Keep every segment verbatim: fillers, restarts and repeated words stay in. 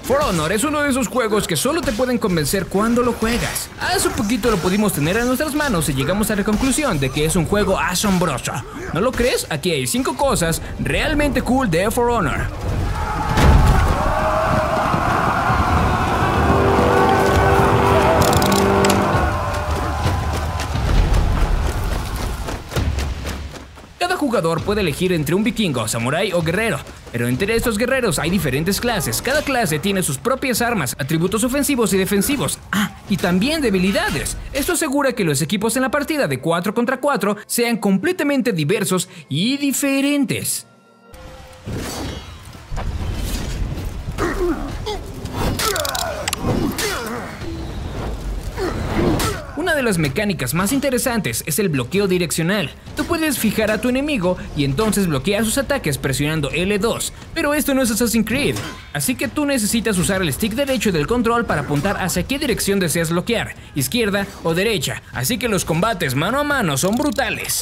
For Honor es uno de esos juegos que solo te pueden convencer cuando lo juegas. Hace poquito lo pudimos tener en nuestras manos y llegamos a la conclusión de que es un juego asombroso. ¿No lo crees? Aquí hay cinco cosas realmente cool de For Honor. Cada jugador puede elegir entre un vikingo, samurái o guerrero, pero entre estos guerreros hay diferentes clases. Cada clase tiene sus propias armas, atributos ofensivos y defensivos. Ah, y también debilidades. Esto asegura que los equipos en la partida de cuatro contra cuatro sean completamente diversos y diferentes. Una de las mecánicas más interesantes es el bloqueo direccional. Tú puedes fijar a tu enemigo y entonces bloquear sus ataques presionando L dos, pero esto no es Assassin's Creed, así que tú necesitas usar el stick derecho del control para apuntar hacia qué dirección deseas bloquear, izquierda o derecha, así que los combates mano a mano son brutales.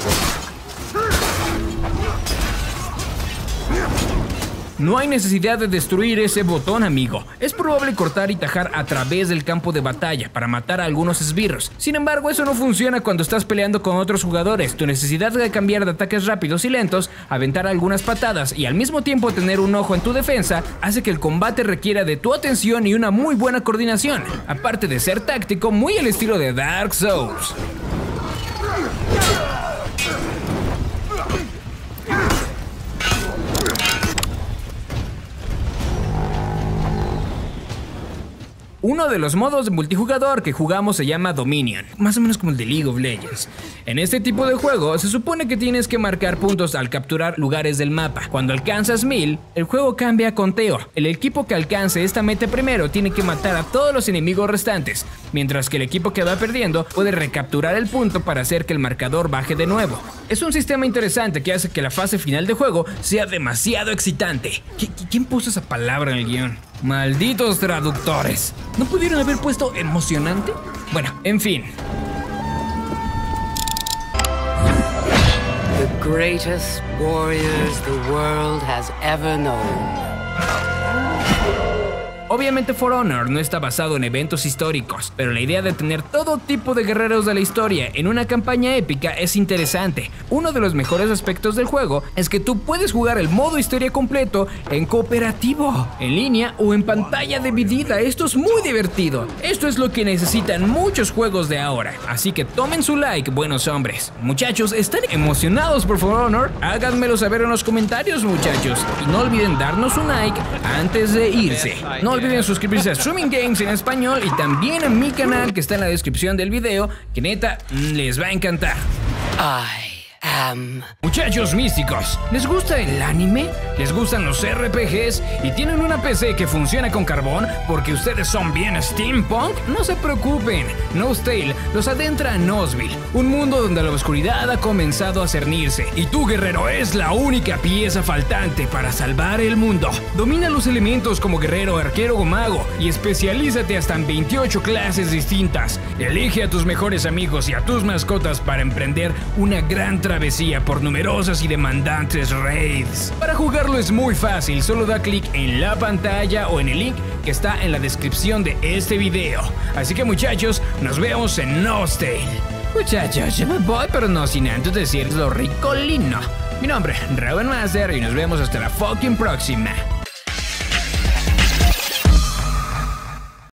No hay necesidad de destruir ese botón, amigo. Es probable cortar y tajar a través del campo de batalla para matar a algunos esbirros. Sin embargo, eso no funciona cuando estás peleando con otros jugadores. Tu necesidad de cambiar de ataques rápidos y lentos, aventar algunas patadas y al mismo tiempo tener un ojo en tu defensa hace que el combate requiera de tu atención y una muy buena coordinación. Aparte de ser táctico, muy al estilo de Dark Souls. Uno de los modos de multijugador que jugamos se llama Dominion, más o menos como el de League of Legends. En este tipo de juego se supone que tienes que marcar puntos al capturar lugares del mapa. Cuando alcanzas mil, el juego cambia a conteo. El equipo que alcance esta meta primero tiene que matar a todos los enemigos restantes, mientras que el equipo que va perdiendo puede recapturar el punto para hacer que el marcador baje de nuevo. Es un sistema interesante que hace que la fase final de juego sea demasiado excitante. ¿Quién puso esa palabra en el guión? Malditos traductores. ¿No pudieron haber puesto emocionante? Bueno, en fin. The greatest warriors the world has ever known. Obviamente For Honor no está basado en eventos históricos, pero la idea de tener todo tipo de guerreros de la historia en una campaña épica es interesante. Uno de los mejores aspectos del juego es que tú puedes jugar el modo historia completo en cooperativo, en línea o en pantalla dividida. Esto es muy divertido. Esto es lo que necesitan muchos juegos de ahora, así que tomen su like, buenos hombres. Muchachos, ¿están emocionados por For Honor? Háganmelo saber en los comentarios, muchachos. Y no olviden darnos un like antes de irse. No olviden suscribirse a Streaming Games en español y también a mi canal que está en la descripción del video, que neta les va a encantar. I am... Muchachos místicos, ¿les gusta el anime? ¿Les gustan los R P Gs? ¿Y tienen una P C que funciona con carbón porque ustedes son bien steampunk? No se preocupen, Nostale los adentra a Nosville, un mundo donde la oscuridad ha comenzado a cernirse y tu guerrero es la única pieza faltante para salvar el mundo. Domina los elementos como guerrero, arquero o mago y especialízate hasta en veintiocho clases distintas. Elige a tus mejores amigos y a tus mascotas para emprender una gran travesía por numerosas y demandantes raids. Para jugarlo es muy fácil, solo da clic en la pantalla o en el link que está en la descripción de este video. Así que muchachos, nos vemos en Nostale. Muchachos, yo me voy, pero no sin antes decirles lo ricolino. Mi nombre es Raven Master y nos vemos hasta la fucking próxima.